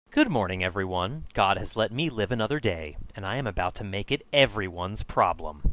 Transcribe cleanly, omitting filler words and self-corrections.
Good morning, everyone. God has let me live another day, and I am about to make it everyone's problem.